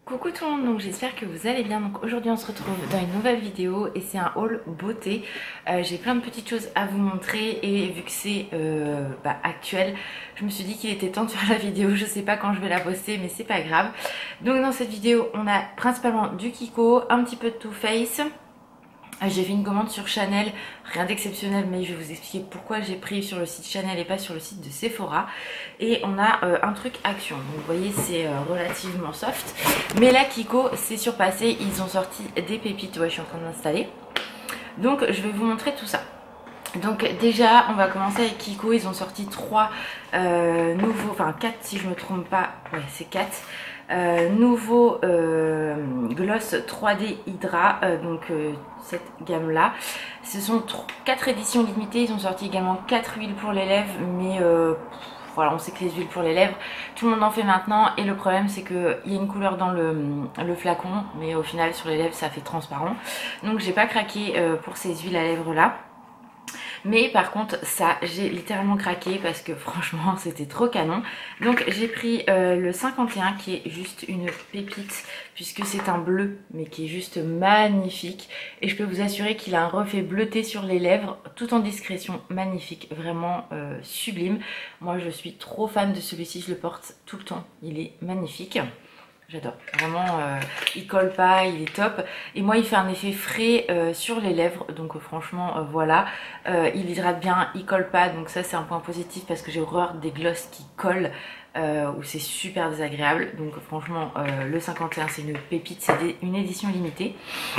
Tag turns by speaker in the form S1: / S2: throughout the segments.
S1: Coucou tout le monde, donc j'espère que vous allez bien. Donc aujourd'hui on se retrouve dans une nouvelle vidéo et c'est un haul beauté. J'ai plein de petites choses à vous montrer et vu que c'est actuel, je me suis dit qu'il était temps de faire la vidéo. Je sais pas quand je vais la poster mais c'est pas grave. Donc dans cette vidéo on a principalement du Kiko, un petit peu de Too Faced. J'ai fait une commande sur Chanel, rien d'exceptionnel mais je vais vous expliquer pourquoi j'ai pris sur le site Chanel et pas sur le site de Sephora. Et on a un truc Action, donc vous voyez c'est relativement soft. Mais là Kiko c'est surpassé, ils ont sorti des pépites, ouais je suis en train de m'installer. Donc je vais vous montrer tout ça. Donc déjà on va commencer avec Kiko, ils ont sorti 3 nouveaux, enfin 4 si je me trompe pas, ouais c'est 4. Nouveau gloss 3D Hydra, cette gamme là. Ce sont 4 éditions limitées, ils ont sorti également 4 huiles pour les lèvres, mais voilà, on sait que les huiles pour les lèvres, tout le monde en fait maintenant. Et le problème c'est qu'il y a une couleur dans le flacon, mais au final sur les lèvres ça fait transparent. Donc j'ai pas craqué pour ces huiles à lèvres là. Mais par contre ça j'ai littéralement craqué parce que franchement c'était trop canon. Donc j'ai pris le 51 qui est juste une pépite puisque c'est un bleu mais qui est juste magnifique. Et je peux vous assurer qu'il a un reflet bleuté sur les lèvres tout en discrétion, magnifique, vraiment sublime. Moi je suis trop fan de celui-ci, je le porte tout le temps, il est magnifique. J'adore, vraiment il colle pas, il est top. Et moi il fait un effet frais sur les lèvres, donc franchement voilà. Il hydrate bien, il colle pas, donc ça c'est un point positif parce que j'ai horreur des gloss qui collent où c'est super désagréable. Donc franchement le 51 c'est une pépite, c'est une édition limitée.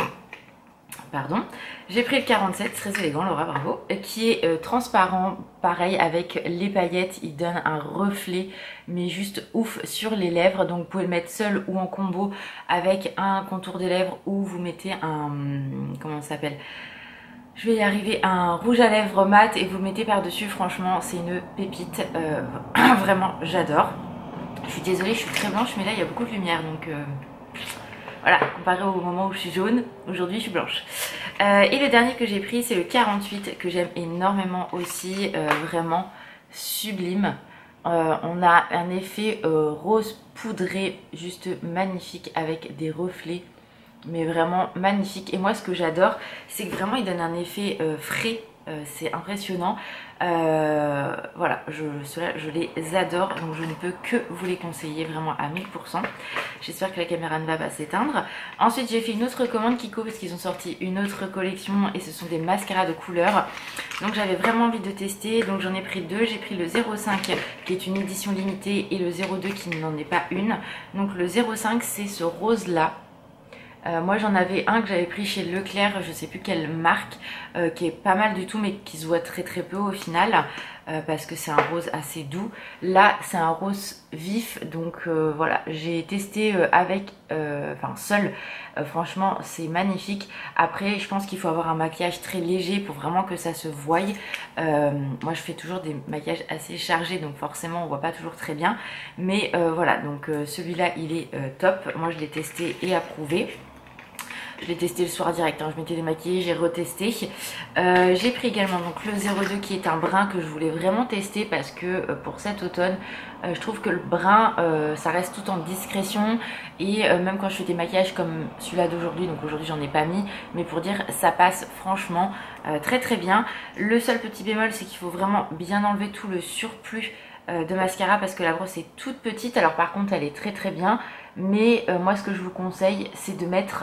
S1: Pardon. J'ai pris le 47, très élégant Laura, bravo, qui est transparent, pareil avec les paillettes, il donne un reflet mais juste ouf sur les lèvres. Donc vous pouvez le mettre seul ou en combo avec un contour des lèvres ou vous mettez un, comment ça s'appelle, je vais y arriver, un rouge à lèvres mat et vous le mettez par dessus. Franchement c'est une pépite, vraiment j'adore. Je suis désolée, je suis très blanche mais là il y a beaucoup de lumière donc voilà, comparé au moment où je suis jaune, aujourd'hui je suis blanche. Et le dernier que j'ai pris c'est le 48 que j'aime énormément aussi, vraiment sublime. On a un effet rose poudré juste magnifique avec des reflets, mais vraiment magnifique. Et moi ce que j'adore c'est que vraiment il donne un effet frais, c'est impressionnant. Voilà, ceux-là je les adore, donc je ne peux que vous les conseiller vraiment à 1000%. J'espère que la caméra ne va pas s'éteindre. Ensuite j'ai fait une autre commande Kiko parce qu'ils ont sorti une autre collection et ce sont des mascaras de couleurs. Donc j'avais vraiment envie de tester, donc j'en ai pris deux. J'ai pris le 05 qui est une édition limitée et le 02 qui n'en est pas une. Donc le 05 c'est ce rose là. Moi j'en avais un que j'avais pris chez Leclerc, je sais plus quelle marque, qui est pas mal du tout mais qui se voit très très peu au final, parce que c'est un rose assez doux. Là c'est un rose vif, donc voilà, j'ai testé avec, enfin seul, franchement c'est magnifique. Après je pense qu'il faut avoir un maquillage très léger pour vraiment que ça se voie. Moi je fais toujours des maquillages assez chargés donc forcément on voit pas toujours très bien. Mais voilà, donc celui-là il est top, moi je l'ai testé et approuvé. Je l'ai testé le soir direct, hein. Je m'étais démaquillée, j'ai retesté. J'ai pris également donc le 02 qui est un brun que je voulais vraiment tester parce que pour cet automne, je trouve que le brun, ça reste tout en discrétion. Et même quand je fais des maquillages comme celui-là d'aujourd'hui, donc aujourd'hui j'en ai pas mis, mais pour dire ça passe franchement très très bien. Le seul petit bémol c'est qu'il faut vraiment bien enlever tout le surplus de mascara parce que la brosse est toute petite. Alors par contre elle est très très bien, mais moi ce que je vous conseille c'est de mettre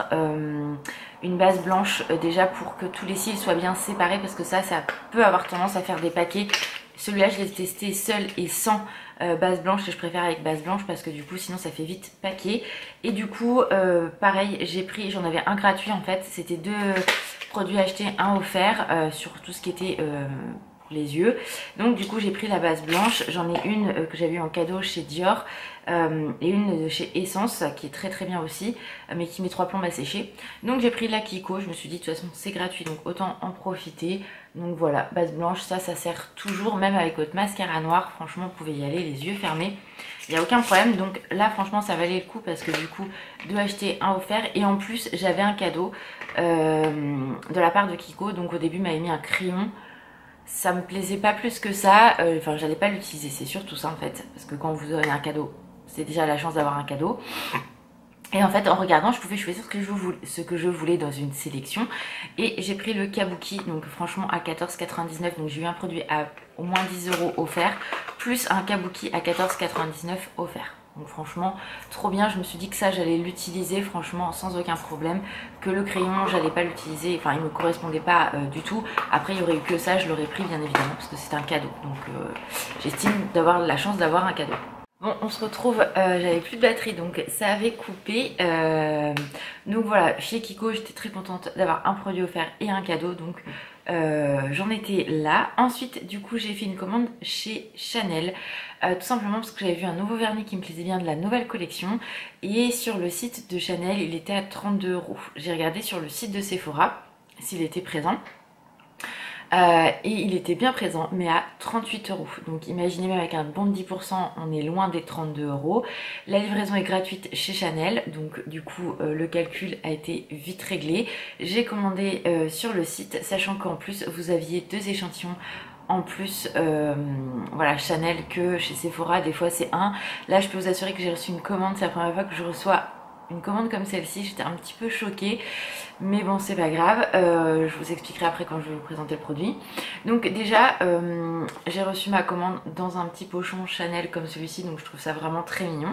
S1: une base blanche déjà pour que tous les cils soient bien séparés parce que ça peut avoir tendance à faire des paquets. Celui-là je l'ai testé seul et sans base blanche et je préfère avec base blanche parce que du coup sinon ça fait vite paquet. Et du coup pareil, j'ai pris, j'en avais un gratuit en fait, c'était 2 produits achetés, un offert sur tout ce qui était les yeux. Donc du coup j'ai pris la base blanche, j'en ai une que j'avais eu en cadeau chez Dior et une de chez Essence qui est très très bien aussi, mais qui met 3 plombes à sécher. Donc j'ai pris la Kiko, je me suis dit de toute façon c'est gratuit donc autant en profiter. Donc voilà, base blanche, ça sert toujours, même avec votre mascara noir, franchement vous pouvez y aller les yeux fermés, il n'y a aucun problème. Donc là franchement ça valait le coup parce que du coup 2 achetés, 1 offert et en plus j'avais un cadeau de la part de Kiko. Donc au début il m'avait mis un crayon. Ça me plaisait pas plus que ça, enfin j'allais pas l'utiliser, c'est surtout ça en fait, parce que quand vous donnez un cadeau, c'est déjà la chance d'avoir un cadeau. Et en fait en regardant je pouvais choisir ce que je voulais dans une sélection. Et j'ai pris le Kabuki, donc franchement à 14,99 €, donc j'ai eu un produit à au moins 10 € offert, plus un Kabuki à 14,99 € offert. Donc franchement trop bien, je me suis dit que ça j'allais l'utiliser franchement sans aucun problème, que le crayon j'allais pas l'utiliser, enfin il me correspondait pas du tout. Après il y aurait eu que ça, je l'aurais pris bien évidemment parce que c'est un cadeau, donc j'estime d'avoir la chance d'avoir un cadeau. Bon, on se retrouve, j'avais plus de batterie donc ça avait coupé. Donc voilà, chez Kiko j'étais très contente d'avoir un produit offert et un cadeau, donc j'en étais là. Ensuite du coup j'ai fait une commande chez Chanel, tout simplement parce que j'avais vu un nouveau vernis qui me plaisait bien de la nouvelle collection. Et sur le site de Chanel il était à 32 €. J'ai regardé sur le site de Sephora s'il était présent. Et il était bien présent mais à 38 €. Donc imaginez, même avec un bon de 10% on est loin des 32 €. La livraison est gratuite chez Chanel, donc du coup le calcul a été vite réglé. J'ai commandé sur le site, sachant qu'en plus vous aviez 2 échantillons en plus, voilà, Chanel, que chez Sephora des fois c'est un. Là je peux vous assurer que j'ai reçu une commande, c'est la première fois que je reçois une commande comme celle-ci. J'étais un petit peu choquée, mais bon c'est pas grave, je vous expliquerai après quand je vais vous présenter le produit. Donc déjà j'ai reçu ma commande dans un petit pochon Chanel comme celui-ci, donc je trouve ça vraiment très mignon.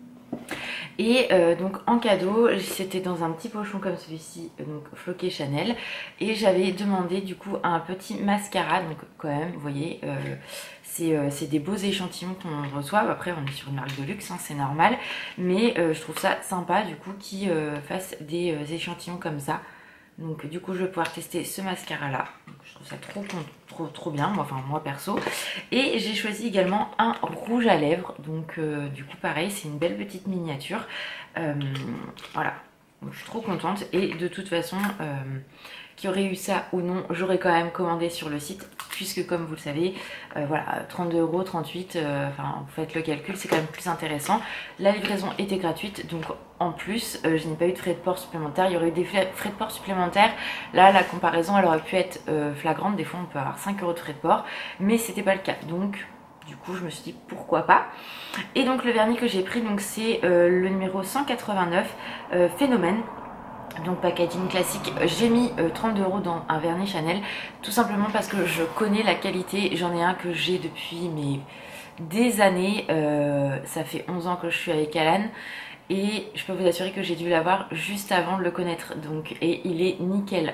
S1: Et donc en cadeau c'était dans un petit pochon comme celui-ci, donc floqué Chanel. Et j'avais demandé du coup un petit mascara, donc quand même vous voyez c'est des beaux échantillons qu'on reçoit. Après on est sur une marque de luxe, hein, c'est normal, mais je trouve ça sympa du coup qu'ils fassent des échantillons comme ça. Donc du coup je vais pouvoir tester ce mascara là, je trouve ça trop bien, moi perso. Et j'ai choisi également un rouge à lèvres, donc du coup pareil c'est une belle petite miniature, voilà, donc, je suis trop contente. Et de toute façon qu'il y aurait eu ça ou non, j'aurais quand même commandé sur le site, puisque comme vous le savez, voilà, 32 €, 38, enfin vous faites le calcul, c'est quand même plus intéressant. La livraison était gratuite, donc en plus je n'ai pas eu de frais de port supplémentaires. Il y aurait eu des frais de port supplémentaires, là la comparaison elle aurait pu être flagrante. Des fois on peut avoir 5 € de frais de port, mais c'était pas le cas, donc du coup je me suis dit pourquoi pas. Et donc le vernis que j'ai pris, donc c'est le numéro 189 Phénomène. Donc packaging classique. J'ai mis 32 € dans un vernis Chanel, tout simplement parce que je connais la qualité. J'en ai un que j'ai depuis des années, ça fait 11 ans que je suis avec Alan, et je peux vous assurer que j'ai dû l'avoir juste avant de le connaître. Donc, et il est nickel,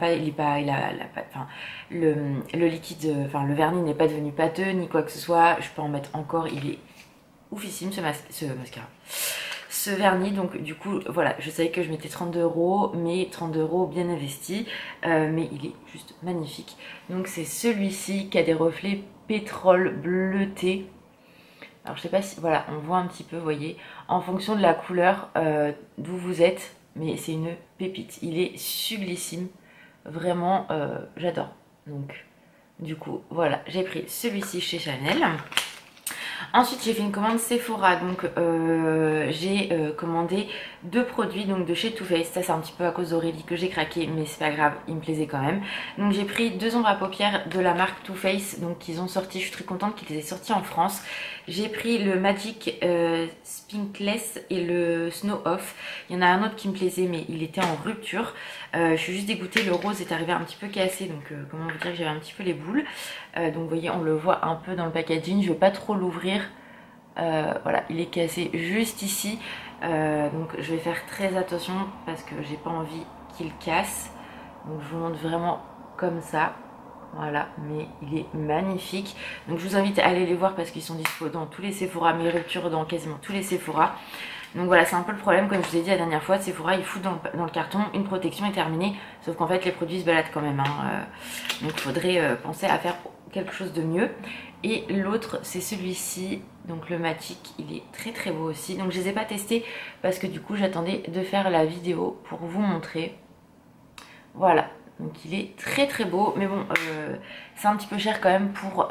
S1: le liquide, enfin le vernis n'est pas devenu pâteux ni quoi que ce soit. Je peux en mettre encore, il est oufissime ce mascara, ce vernis. Donc du coup voilà, je savais que je mettais 32 €, mais 32 € bien investis, mais il est juste magnifique. Donc c'est celui-ci qui a des reflets pétrole bleuté. Alors je sais pas si, voilà, on voit un petit peu, vous voyez, en fonction de la couleur d'où vous êtes, mais c'est une pépite, il est sublissime, vraiment j'adore. Donc du coup voilà, j'ai pris celui-ci chez Chanel. Ensuite j'ai fait une commande Sephora, donc j'ai commandé 2 produits donc de chez Too Faced. Ça c'est un petit peu à cause d'Aurélie que j'ai craqué, mais c'est pas grave, il me plaisait quand même. Donc j'ai pris 2 ombres à paupières de la marque Too Faced, donc ils ont sorti, je suis très contente qu'ils les aient sortis en France. J'ai pris le Magic Spinkless et le Snow Off. Il y en a un autre qui me plaisait mais il était en rupture. Je suis juste dégoûtée, le rose est arrivé un petit peu cassé, donc comment vous dire que j'avais un petit peu les boules. Donc vous voyez, on le voit un peu dans le packaging, je vais pas trop l'ouvrir. Voilà, il est cassé juste ici, donc je vais faire très attention parce que j'ai pas envie qu'il casse. Donc je vous montre vraiment comme ça, voilà, mais il est magnifique. Donc je vous invite à aller les voir parce qu'ils sont dispo dans tous les Sephora, mes ruptures dans quasiment tous les Sephora. Donc voilà, c'est un peu le problème, comme je vous ai dit la dernière fois, Sephora il fout dans le carton une protection est terminée, sauf qu'en fait les produits se baladent quand même, hein. Donc il faudrait penser à faire quelque chose de mieux. Et l'autre c'est celui-ci, donc le Magic, il est très beau aussi. Donc je les ai pas testés parce que du coup j'attendais de faire la vidéo pour vous montrer. Voilà, donc il est très beau, mais bon c'est un petit peu cher quand même pour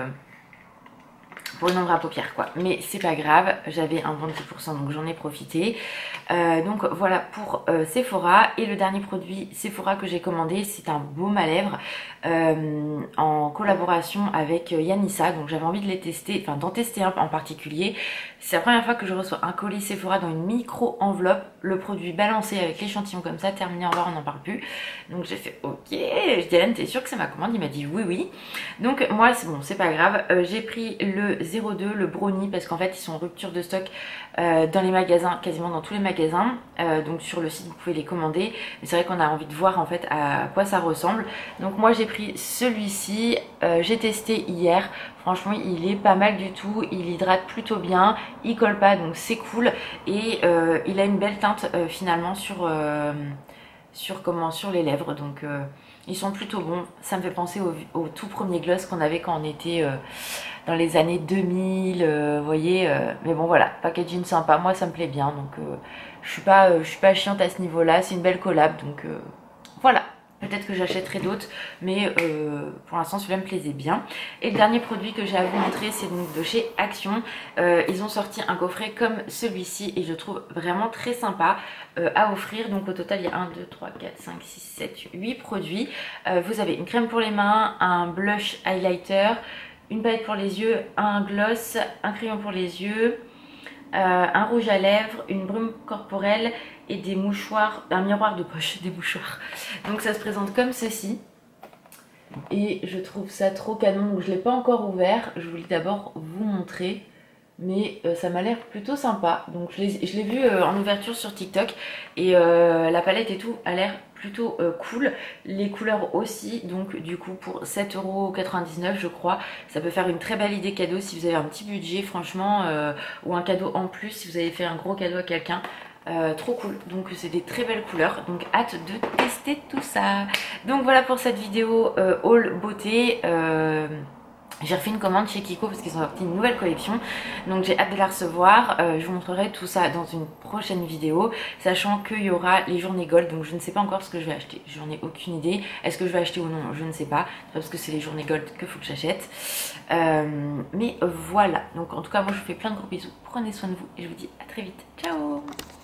S1: une ombre à paupières quoi, mais c'est pas grave, j'avais un bon de 10% donc j'en ai profité. Donc voilà pour Sephora. Et le dernier produit Sephora que j'ai commandé, c'est un baume à lèvres en collaboration avec Yanissa. Donc j'avais envie de les tester, enfin d'en tester un en particulier. C'est la première fois que je reçois un colis Sephora dans une micro enveloppe, le produit balancé avec l'échantillon comme ça, terminé, au revoir, on n'en parle plus. Donc j'ai fait ok, je dis Hélène, t'es sûre que c'est ma commande? Il m'a dit oui oui. Donc moi c'est bon, c'est pas grave, j'ai pris le 02, le brownie, parce qu'en fait ils sont en rupture de stock dans les magasins, quasiment dans tous les magasins. Donc sur le site vous pouvez les commander, mais c'est vrai qu'on a envie de voir en fait à quoi ça ressemble. Donc moi j'ai pris celui-ci, j'ai testé hier, franchement il est pas mal du tout, il hydrate plutôt bien, il colle pas donc c'est cool, et il a une belle teinte finalement sur les lèvres, donc ils sont plutôt bons. Ça me fait penser au tout premier gloss qu'on avait quand on était dans les années 2000, vous voyez, mais bon voilà, packaging sympa, moi ça me plaît bien, donc je suis pas chiante à ce niveau là, c'est une belle collab, donc voilà. Peut-être que j'achèterai d'autres, mais pour l'instant celui-là me plaisait bien. Et le dernier produit que j'ai à vous montrer, c'est donc de chez Action. Ils ont sorti un coffret comme celui-ci et je trouve vraiment très sympa à offrir. Donc au total il y a 1, 2, 3, 4, 5, 6, 7, 8 produits. Vous avez une crème pour les mains, un blush highlighter, une palette pour les yeux, un gloss, un crayon pour les yeux, un rouge à lèvres, une brume corporelle et des mouchoirs, un miroir de poche, des mouchoirs. Donc ça se présente comme ceci. Et je trouve ça trop canon. Donc je ne l'ai pas encore ouvert. Je voulais d'abord vous montrer. Mais ça m'a l'air plutôt sympa. Donc je l'ai vu en ouverture sur TikTok. Et la palette et tout a l'air plutôt cool. Les couleurs aussi. Donc du coup pour 7,99 € je crois, ça peut faire une très belle idée cadeau si vous avez un petit budget franchement. Ou un cadeau en plus si vous avez fait un gros cadeau à quelqu'un. Trop cool, donc c'est des très belles couleurs, donc hâte de tester tout ça. Donc voilà pour cette vidéo haul beauté. J'ai refait une commande chez Kiko parce qu'ils ont sorti une nouvelle collection, donc j'ai hâte de la recevoir. Je vous montrerai tout ça dans une prochaine vidéo, sachant qu'il y aura les journées gold, donc je ne sais pas encore ce que je vais acheter, j'en ai aucune idée. Est-ce que je vais acheter ou non, je ne sais pas, c'est parce que c'est les journées gold qu'il faut que j'achète. Mais voilà, donc en tout cas moi je vous fais plein de gros bisous, prenez soin de vous et je vous dis à très vite, ciao.